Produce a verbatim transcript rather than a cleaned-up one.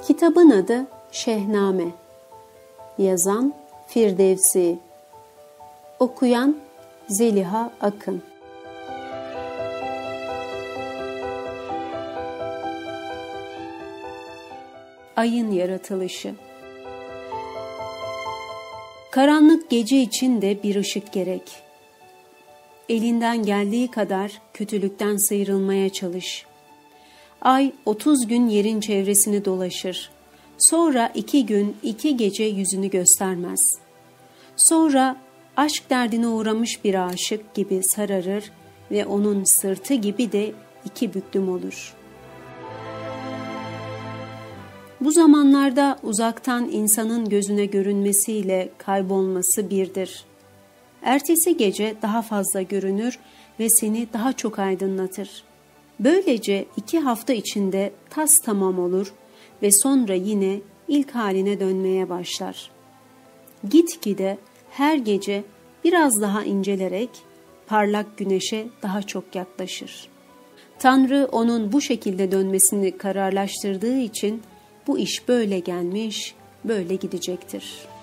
Kitabın adı Şehname. Yazan Firdevsi. Okuyan Zeliha Akın. Ayın yaratılışı. Karanlık gece için de bir ışık gerek. Elinden geldiği kadar kötülükten sıyrılmaya çalış. Ay otuz gün yerin çevresini dolaşır. Sonra iki gün iki gece yüzünü göstermez. Sonra aşk derdine uğramış bir aşık gibi sararır ve onun sırtı gibi de iki büklüm olur. Bu zamanlarda uzaktan insanın gözüne görünmesiyle kaybolması birdir. Ertesi gece daha fazla görünür ve seni daha çok aydınlatır. Böylece iki hafta içinde tas tamam olur ve sonra yine ilk haline dönmeye başlar. Gitgide her gece biraz daha incelerek parlak güneşe daha çok yaklaşır. Tanrı onun bu şekilde dönmesini kararlaştırdığı için bu iş böyle gelmiş, böyle gidecektir.